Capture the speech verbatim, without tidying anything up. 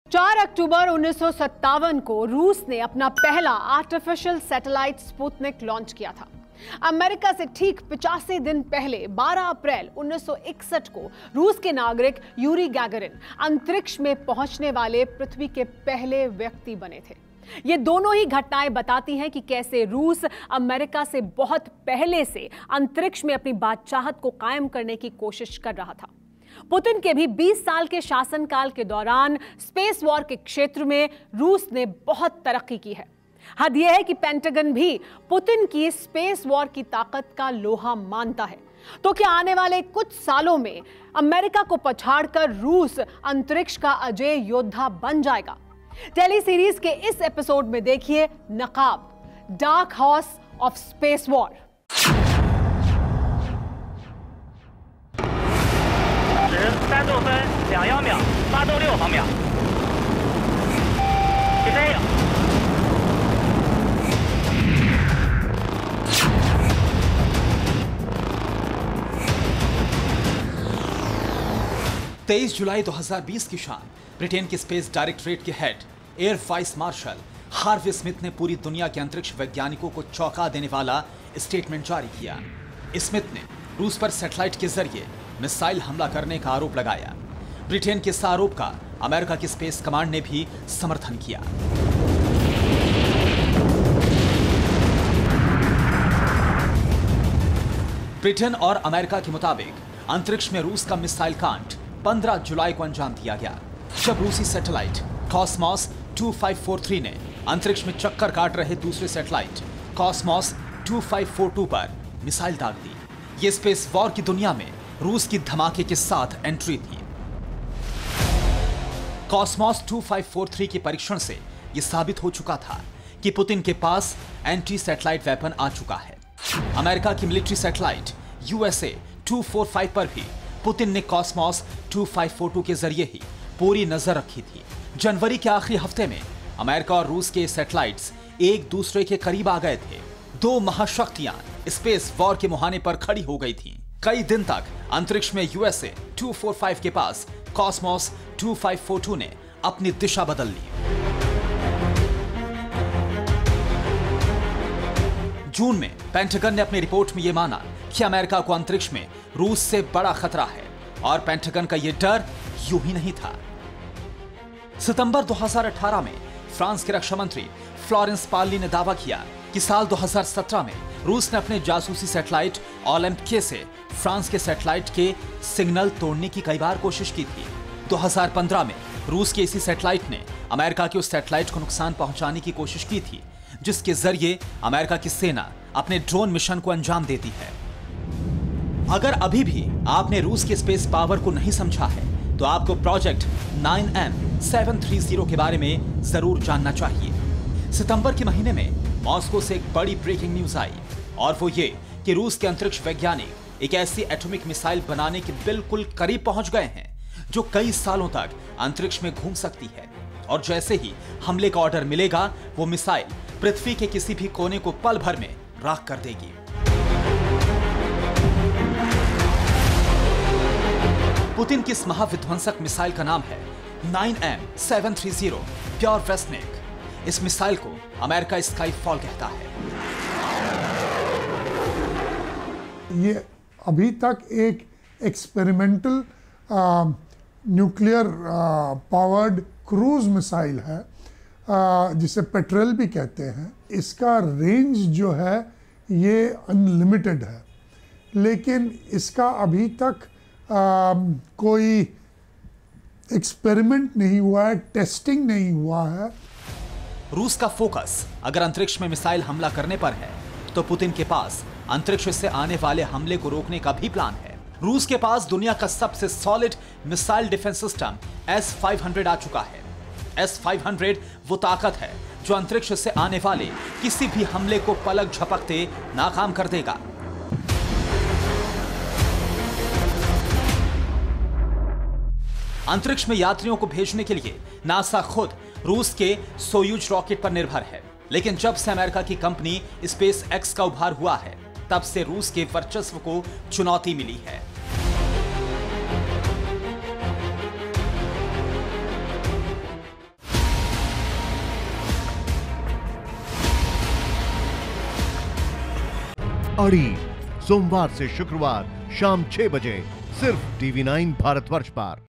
चार अक्टूबर उन्नीस सौ सत्तावन को रूस ने अपना पहला आर्टिफिशियल सैटेलाइट स्पुतनिक लॉन्च किया था। अमेरिका से ठीक पचासी दिन पहले बारह अप्रैल उन्नीस सौ इकसठ को रूस के नागरिक यूरी गैगरिन अंतरिक्ष में पहुंचने वाले पृथ्वी के पहले व्यक्ति बने थे। ये दोनों ही घटनाएं बताती हैं कि कैसे रूस अमेरिका से बहुत पहले से अंतरिक्ष में अपनी बादशाहत को कायम करने की कोशिश कर रहा था। पुतिन के भी बीस साल के शासनकाल के दौरान स्पेस वॉर के क्षेत्र में रूस ने बहुत तरक्की की है। हद यह है कि पेंटागन भी पुतिन की स्पेस वॉर की ताकत का लोहा मानता है। तो क्या आने वाले कुछ सालों में अमेरिका को पछाड़कर रूस अंतरिक्ष का अजय योद्धा बन जाएगा? टेली सीरीज के इस एपिसोड में देखिए नकाब, dark horse of space war. तेईस जुलाई दो हज़ार बीस की शाम ब्रिटेन के स्पेस डायरेक्टरेट के head air vice marshal Harvey Smith ने पूरी दुनिया के अंतरिक्ष वैज्ञानिकों को चौंका देने वाला स्टेटमेंट जारी किया। स्मिथ ने रूस पर सैटेलाइट के जरिए मिसाइल हमला करने का आरोप लगाया। ब्रिटेन के इस आरोप का अमेरिका की स्पेस कमांड ने भी समर्थन किया। ब्रिटेन और अमेरिका के मुताबिक अंतरिक्ष में रूस का मिसाइल कांड पंद्रह जुलाई को अंजाम दिया गया, जब रूसी सैटेलाइट कॉस्मोस दो हज़ार पाँच सौ तैंतालीस ने अंतरिक्ष में चक्कर काट रहे दूसरे सैटेलाइट कॉस्मोस दो हज़ार बयालीस पर मिसाइल दाग दी। ये स्पेस वॉर की दुनिया में रूस की धमाके के साथ एंट्री थी। कॉस्मोस दो हज़ार तैंतालीस के परीक्षण से यह साबित हो चुका था कि पुतिन के पास एंटी सैटेलाइट वेपन आ चुका है। अमेरिका की मिलिट्री सैटेलाइट यूएसए दो सौ पैंतालीस पर भी पुतिन ने कॉस्मोस दो हज़ार बयालीस के जरिए ही पूरी नजर रखी थी। जनवरी के आखिरी हफ्ते में अमेरिका और रूस के सैटेलाइट्स एक दूसरे के करीब आ गए थे। दो महाशक्तियां स्पेस वॉर के मुहाने पर खड़ी हो गई थीं। कई दिन तक अंतरिक्ष में यूएसए दो सौ पैंतालीस के पास कॉस्मोस दो हज़ार बयालीस ने अपनी दिशा बदल ली। जून में पेंटागन ने अपनी रिपोर्ट में यह माना कि अमेरिका को अंतरिक्ष में रूस से बड़ा खतरा है, और पेंटागन का यह डर यूं ही नहीं था। सितंबर दो हज़ार अठारह में फ्रांस के रक्षा मंत्री फ्लोरेंस पार्ली ने दावा किया कि साल दो हज़ार सत्रह में रूस ने अपने जासूसी सैटेलाइट ओलंपिक से फ्रांस के सैटेलाइट के सिग्नल तोड़ने की कई बार कोशिश की थी। दो हज़ार पंद्रह में रूस के इसी सैटेलाइट ने अमेरिका के उस सैटेलाइट को नुकसान पहुंचाने की कोशिश की थी, जिसके जरिए अमेरिका की सेना अपने ड्रोन मिशन को अंजाम देती है। अगर अभी भी आपने रूस के स्पेस पावर को नहीं समझा है, तो आपको project nine M seven three zero के बारे में जरूर जानना चाहिए। सितंबर के महीने में मॉस्को से एक बड़ी ब्रेकिंग न्यूज आई, और वो ये कि रूस के अंतरिक्ष वैज्ञानिक एक ऐसी एटॉमिक मिसाइल बनाने के बिल्कुल करीब पहुंच गए हैं जो कई सालों तक अंतरिक्ष में घूम सकती है, और जैसे ही हमले का ऑर्डर मिलेगा, वो मिसाइल पृथ्वी के किसी भी कोने को पल भर में राख कर देगी। पुतिन की इस महाविध्वंसक मिसाइल का नाम है nine M seven three zero Burevestnik. इस मिसाइल को अमेरिका स्काई फॉल कहता है। ये अभी तक एक experimental nuclear powered cruise missile है, आ, जिसे पेट्रोल भी कहते हैं। इसका रेंज जो है ये अनलिमिटेड है, लेकिन इसका अभी तक आ, कोई एक्सपेरिमेंट नहीं हुआ है, टेस्टिंग नहीं हुआ है। रूस का फोकस अगर अंतरिक्ष में मिसाइल हमला करने पर है, तो पुतिन के पास अंतरिक्ष से आने वाले हमले को रोकने का भी प्लान है। रूस के पास दुनिया का सबसे solid missile defence system S five hundred आ चुका है। एस फाइव हंड्रेड वो ताकत है जो अंतरिक्ष से आने वाले किसी भी हमले को पलक झपकते नाकाम कर देगा। अंतरिक्ष में यात्रियों को भेजने के लिए नासा खुद रूस के सोयूज रॉकेट पर निर्भर है, लेकिन जब से अमेरिका की कंपनी स्पेस एक्स का उभार हुआ है, तब से रूस के वर्चस्व को चुनौती मिली है। अड़ी, सोमवार से शुक्रवार शाम छह बजे सिर्फ टीवी नाइन भारतवर्ष पर।